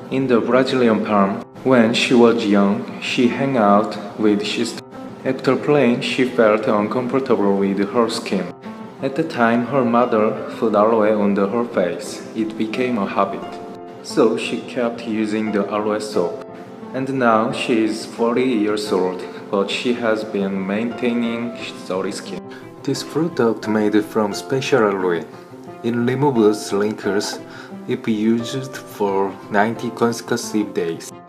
in the Brazilian farm. When she was young, she hung out with sister. After playing, she felt uncomfortable with her skin. At the time, her mother put aloe on her face. It became a habit. So she kept using the aloe soap. And now she is 40 years old, but she has been maintaining sorry skin. This product made from special aloe. It removes wrinkles if used for 90 consecutive days.